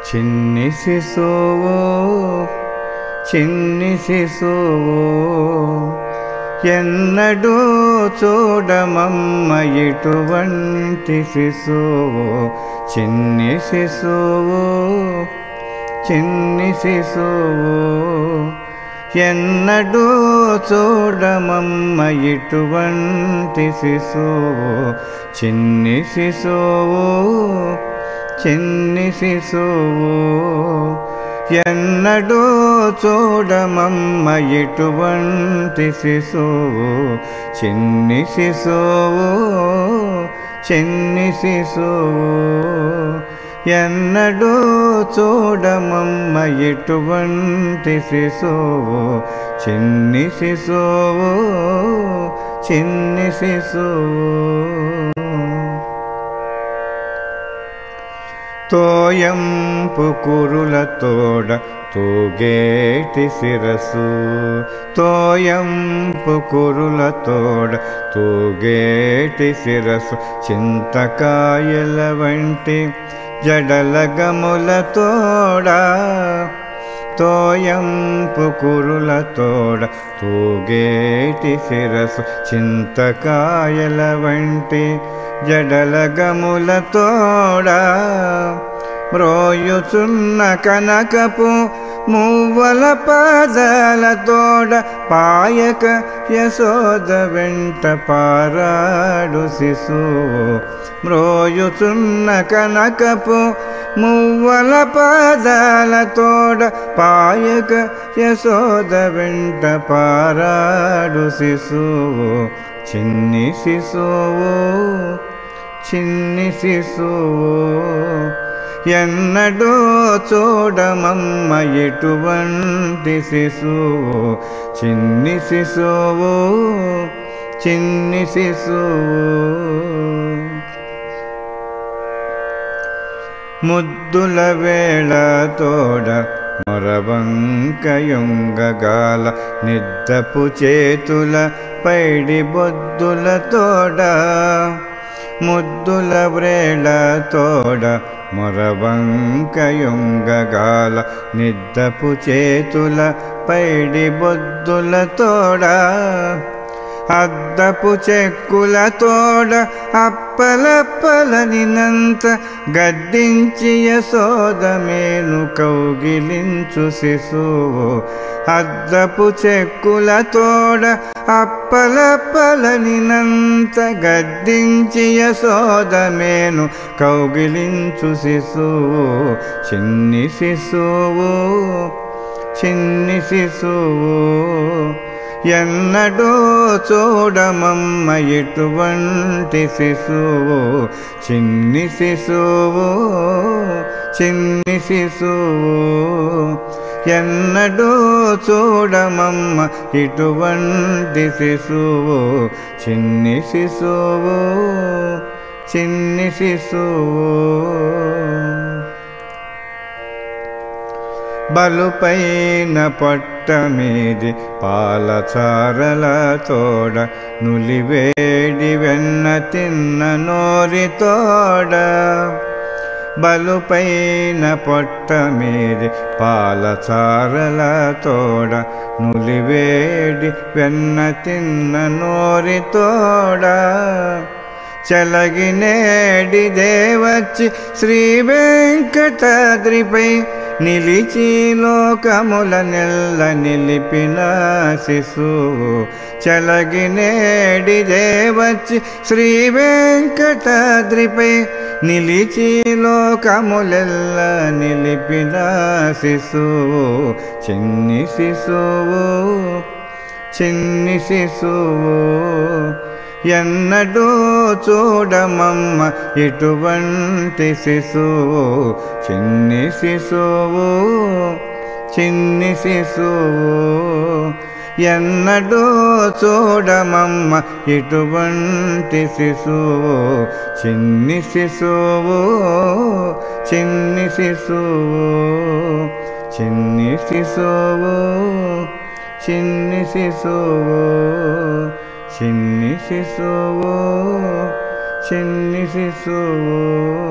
చిన్ని శిశువు చిన్ని శిశువు ఎన్నడూ చూడమమ్మ ఇటువంటి శిశువు చిన్ని శిశువు చిన్ని శిశువు ఎన్నడూ చూడమమ్మ ఇటువంటి శిశువు చిన్ని శిశువు చిన్ని శిశువు ఎన్నడూ చూడమమ్మ ఇటువంటి శిశువు చిన్ని శిశువు చిన్ని శిశువు ఎన్నడూ చూడమమ్మ ఇటువంటి శిశువు చిన్ని శిశువు చిన్ని శిశువు తోయంపు కురులతోడ తూగేటి శిరసు తోయంపు కురులతోడ తూగేటి శిరసు చింతకాయల వంటి జడల గములతోడ తోయంపు కురులతోడ తూగేటి శిరసు చింతకాయల వంటి జడల గములతోడ మ్రోయుచున్న కనకపు మువ్వల పాదాలతోడ పాయక యశోద వెంట పారాడు శిశువు మ్రోయుచున్న కనకపు మువ్వల పాదాలతోడ పాయక యశోద వెంట పారాడు శిశువు చిన్ని శిశువు చిన్ని శిశువు ఎన్నడూ చూడమమ్మ ఎటువంటి శిశువు చిన్ని శిశువు చిన్ని శిశువు ముద్దుల వేళ తోడ మొరబంకయుంగగాల నిద్దపు చేతుల పైడి బొద్దుల తోడ ముద్దుల వ్రేళ తోడ మొరబంకయుంగగాల నిద్దపు చేతుల పైడి బొద్దుల తోడ అద్దపు చెక్కుల తోడ అప్పలప్పలనినంత గద్దించి యశోద మేను కౌగిలించు శిశువు అద్దపు చెక్కుల తోడ అప్పలప్పలనినంత గద్దించి యశోద మేను కౌగిలించు శిశువు చిన్ని శిశువు చిన్ని శిశువు ఎన్నడూ చూడమమ్మ ఎటువంటి శిశువు చిన్ని శిశువు చిన్ని శిశువు ఎన్నడూ చూడమమ్మ ఇటువంటి శిశువు చిన్ని శిశువు చిన్ని శిశువు బలుపైన పొట్ట మీది పాలచారల తోడ నులివేడి వెన్న తిన్న నోరి తోడ బలుపైన పొట్ట మీది పాలచారల తోడ నులివేడి వెన్న తిన్న నోరి తోడ చలగినేడి దేవచ్చి శ్రీ వెంకటాద్రిపై నిలిచి లోకముల నెల్ల నిలిపిన శిశువు చలగినేడి దేవచ్చి శ్రీ వెంకటాద్రిపై నిలిచి లోకములెల్ల నిలిపిన శిశువు చిన్ని శిశువు చిన్ని శిశువు ఎన్నడూ చూడమమ్మ ఎటువంటి శిశువు చిన్ని శిశువు చిన్ని శిశువు ఎన్నడూ చూడమమ్మ ఎటువంటి శిశువు చిన్ని శిశువు చిన్ని శిశువు చిన్ని శిశువు చిన్ని శిశువు చిన్ని శిశువు చిన్ని శిశువు